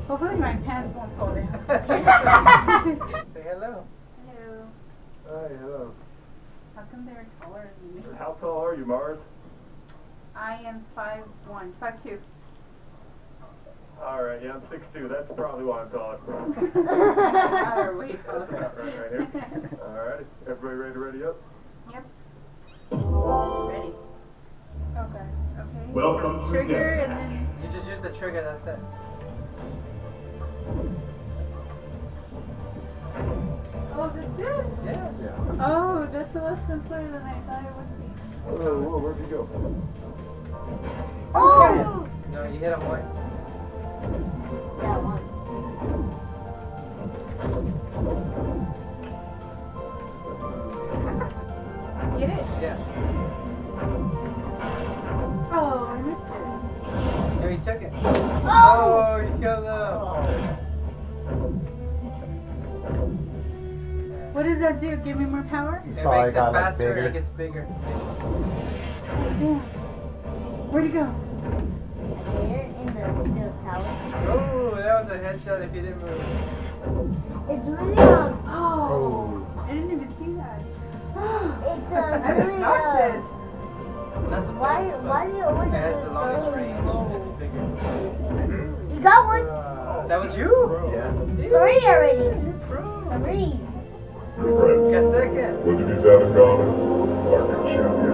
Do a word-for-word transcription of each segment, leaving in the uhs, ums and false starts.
Hopefully my pants won't fall down. Say hello. Hello. Hi, hello. How come they're taller than me? How tall are you, Mars? I am five one, five two. Alright, yeah, I'm six two. That's probably why I'm taller. Or way taller. Right, right here. Alright, everybody ready to ready up? Yep. Ready. Oh gosh, okay. Welcome so to trigger Death and then... You just use the trigger, that's it. Oh, that's it? Yeah. Yeah. Oh, that's a lot simpler than I thought it would be. Whoa, whoa, where'd you go? Oh! No, you hit him once. Yeah, one. Get it? Yeah. Oh, I missed it. No, he took it. Oh! Oh, you killed him. What does that do? Give me more power? It So I makes it got, like, faster and bigger. it gets bigger. Yeah. Where'd he go? Here in the, the tower. Oh, that was a headshot if you didn't move. It's really uh, Oh, I didn't even see that. it's uh, I'm really exhausted. uh, Not the why best, but why do you always it has do the it longest so range low? and it's bigger. You got one? Uh, that was you? Yeah. Three already. Bro. Three. Your friends. Got second. What do these have in common? Our new champion.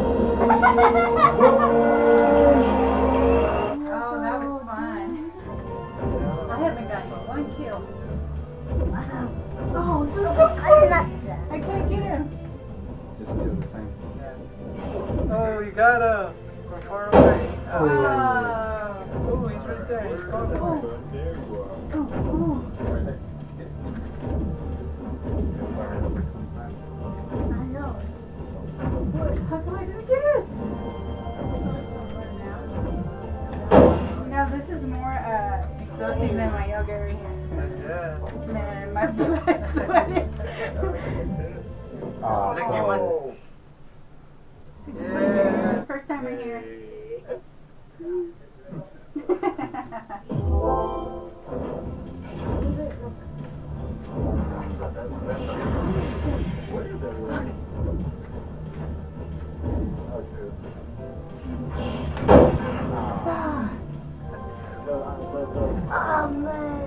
Oh, that was fun. I haven't gotten one kill. Wow. Oh, this is so I close. did not do that. I can't get him. Just two the same. Oh, you got him. From far away. Oh. Oh, he's right there. He's coming. Oh. There you are. Oh, oh. I know. How come I didn't get it? Now this is more uh, exhausting than my yoga right here. Yeah. Man, my blood sweating. Uh, Lucky so- one. So Yeah. First time right here. Where is everyone? Okay. Ah, No, I- no, no. Oh man.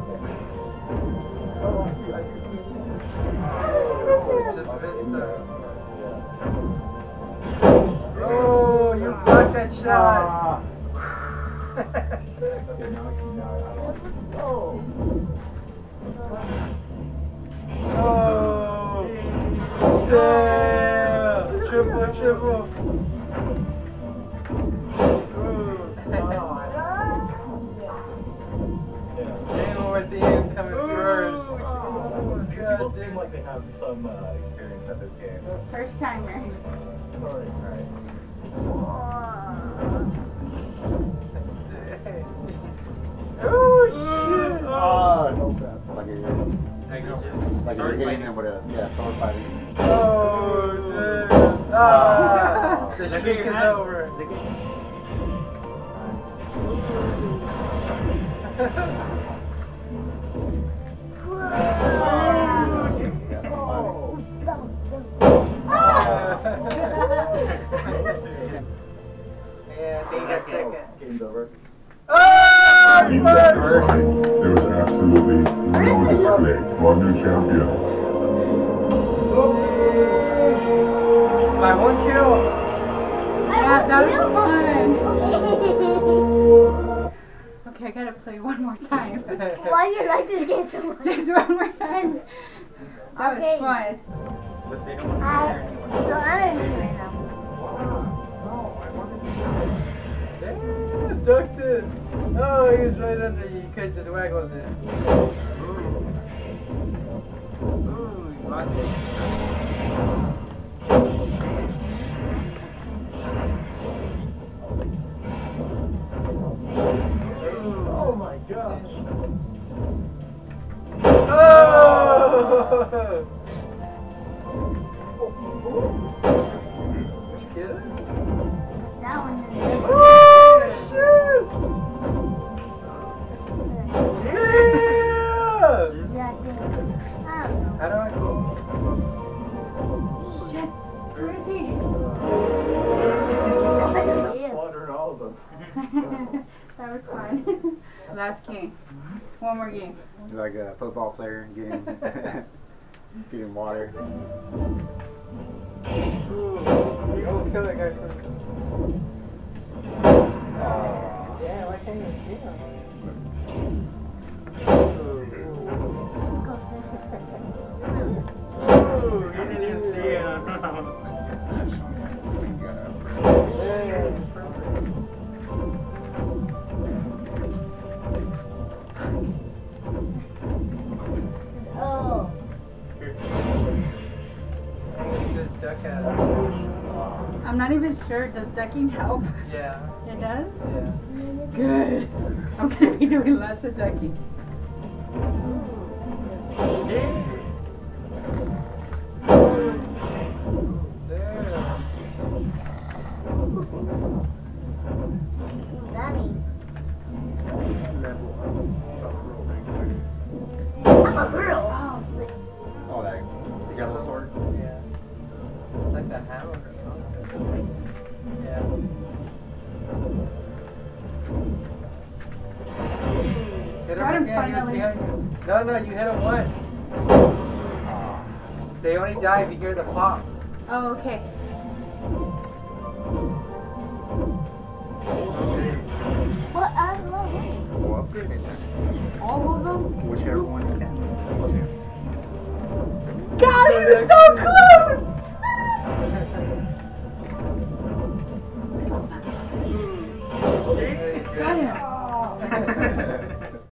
Oh, I see, I see something. Just missed him. Yeah. Oh, you blocked that shot. Okay, now I can, now I- Oh. Oh, damn! Triple, triple. Anyone with the aim coming first. These people seem like they have some uh, experience at this game. first timer. Alright, alright. Oh shit! Ah, no bad. Like you're, Like you like you're hitting him with a, yeah, sword fighting. Oh, damn. Ah, the streak is over. Yeah, I think that's second. Game's over. Oh, In you that won! fight, there was absolutely no display for our new champion. My one kill. Yeah, that was fun. Okay, I gotta play one more time. Why do you like this game so much? Just one more time. That Okay. was fun. But they don't want to I, hear anyone. so I'm in right now. Damn, ducked it. Oh, he was right under you. You could have just waggled it. Ooh. Ooh, you blocked it. Oh my gosh. Oh! Get it? That one is Oh, shit! Last game. One more game. Like a football player getting getting water. You go kill that guy first. Yeah, why can't you see him? Ooh, you didn't even see him. Oh. Just duck at him. I'm not even sure. Does ducking help? Yeah. It does? Yeah. Good. I'm going to be doing lots of ducking. Daddy. Level up. I'm a girl. Oh, that the yellow sword. Yeah. It's like the hammer or something. Yeah. Hit Got him again, he was finally. behind you. No, no, you hit him once. They only die if you hear the pop. Oh, okay. What? I don't know. We'll upgrade it then. All of them? Whichever one you can. God, he was so close! Got him.